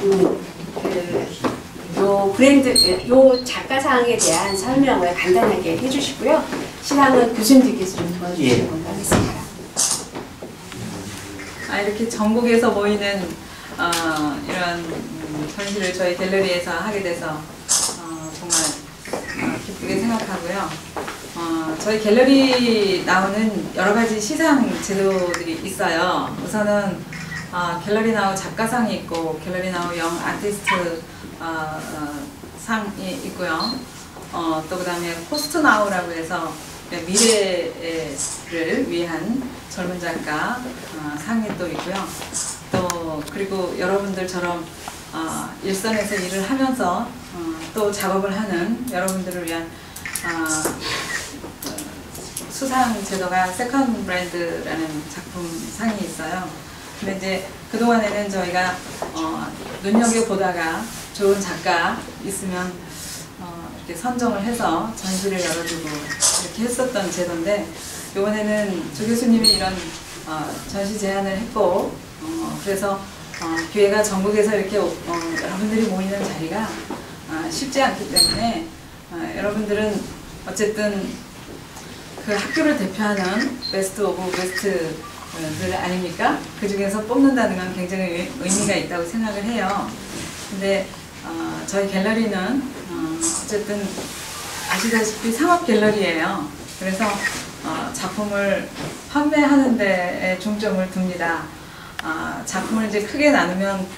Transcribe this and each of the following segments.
요 브랜드, 요 작가상에 대한 설명을 간단하게 해주시고요. 시상은 교수님들께서 좀 도와주시는 걸로 하겠습니다. 이렇게 전국에서 모이는 이런 전시를 저희 갤러리에서 하게 돼서 정말 기쁘게 생각하고요. 저희 갤러리 나오는 여러 가지 시상 제도들이 있어요. 우선은 갤러리 나우 작가상이 있고 갤러리 나우 영 아티스트 상이 있고요. 또 그 다음에 포스트 나우라고 해서 미래를 위한 젊은 작가 상이 또 있고요. 또 그리고 여러분들처럼 일선에서 일을 하면서 또 작업을 하는 여러분들을 위한 수상 제도가 세컨드 브랜드라는 작품 상이 있어요. 근데 이제 그동안에는 저희가 눈여겨보다가 좋은 작가 있으면 이렇게 선정을 해서 전시를 열어주고 이렇게 했었던 제도인데, 이번에는 조 교수님이 이런 전시 제안을 했고, 그래서 기회가 전국에서 이렇게 여러분들이 모이는 자리가 쉽지 않기 때문에 여러분들은 어쨌든 그 학교를 대표하는 베스트 오브 베스트들 아닙니까? 그 중에서 뽑는다는 건 굉장히 의미가 있다고 생각을 해요. 근데 저희 갤러리는 어쨌든 아시다시피 상업 갤러리예요. 그래서 작품을 판매하는 데에 중점을 둡니다. 작품을 이제 크게 나누면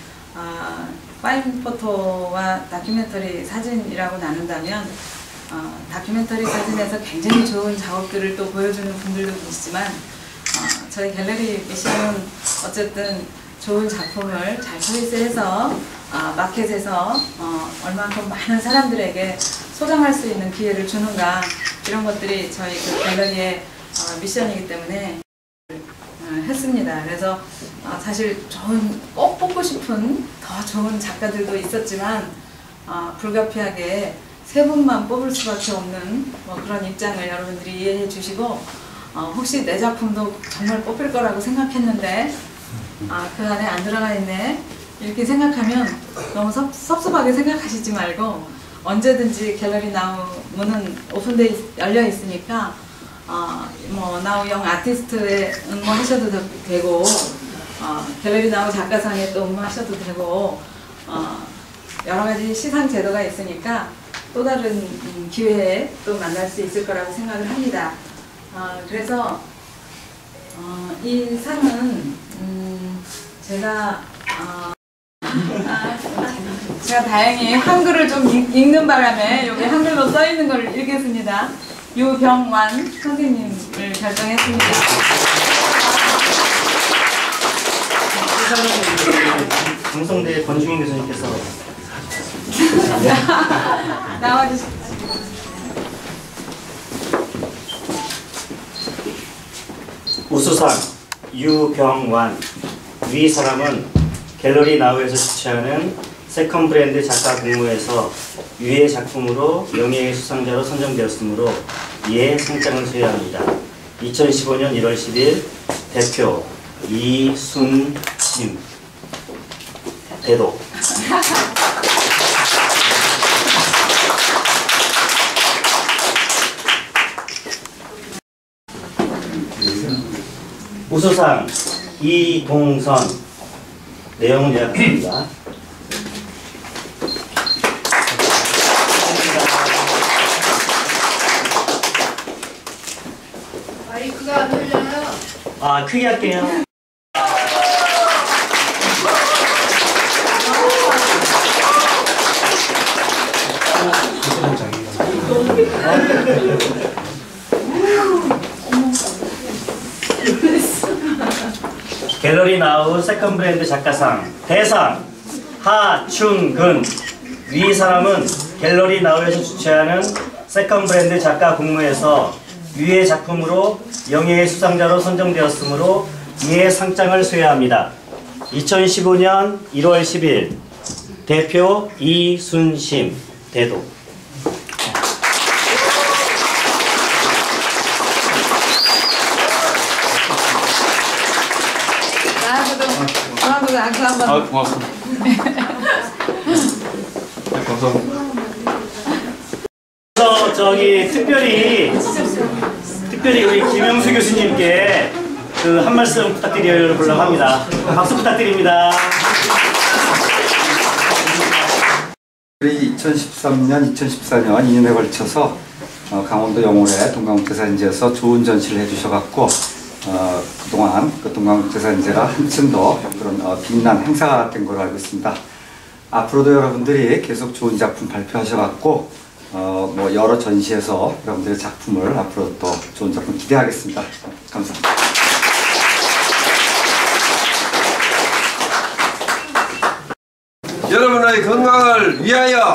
파인 포토와 다큐멘터리 사진이라고 나눈다면 다큐멘터리 사진에서 굉장히 좋은 작업들을 또 보여주는 분들도 계시지만 저희 갤러리 미션은 어쨌든 좋은 작품을 잘 초이스해서 마켓에서 얼만큼 많은 사람들에게 소장할 수 있는 기회를 주는가, 이런 것들이 저희 그 갤러리의 미션이기 때문에 했습니다. 그래서 사실 꼭 뽑고 싶은 더 좋은 작가들도 있었지만 불가피하게 세 분만 뽑을 수밖에 없는 그런 입장을 여러분들이 이해해 주시고, 혹시 내 작품도 정말 뽑힐 거라고 생각했는데 그 안에 안 들어가 있네 이렇게 생각하면 너무 섭섭하게 생각하시지 말고, 언제든지 갤러리 나우 문은 오픈돼 열려 있으니까 나우 영 아티스트에 응모하셔도 되고, 갤러리 나우 작가상에 또 응모하셔도 되고, 여러 가지 시상 제도가 있으니까 또 다른 기회에 또 만날 수 있을 거라고 생각을 합니다. 그래서 이 상은 제가 다행히 한글을 좀 읽는 바람에 여기 한글로 써 있는 걸 읽겠습니다. 유병완 선생님을 결정했습니다. 방송대 권중인 교수님께서 나와주십시오. 우수상 유병완. 위 사람은 갤러리 나우에서 주최하는 세컨 브랜드 작가 공모에서 위의 작품으로 영예의 수상자로 선정되었으므로 이에 상장을 수여합니다. 2015년 1월 10일 대표 이순심 대도. 우수상 이동선. 내용은 요약합니다. 마이크가 안 들려요. 크게 할게요. 갤러리 나우 세컨 브랜드 작가상 대상 하충근. 위 사람은 갤러리 나우에서 주최하는 세컨 브랜드 작가 공모에서 위의 작품으로 영예의 수상자로 선정되었으므로 이에 상장을 수여합니다. 2015년 1월 10일 대표 이순심 대도. 저한테도 악수 한번. 고맙습니다. 그래서 특별히 우리 김영수 교수님께 한 말씀 부탁드리려고 합니다. 박수 부탁드립니다. 우리 2013년, 2014년 2년에 걸쳐서 강원도 영월의 동강국제사인제에서 좋은 전시를 해주셔갖고 그동안 그 동강국제사인제가 한층 더 그런 빛난 행사가 된 걸로 알고 있습니다. 앞으로도 여러분들이 계속 좋은 작품 발표하셔갖고 뭐 여러 전시에서 여러분들의 작품을 앞으로 또 좋은 작품 기대하겠습니다. 감사합니다. 여러분의 건강을 위하여!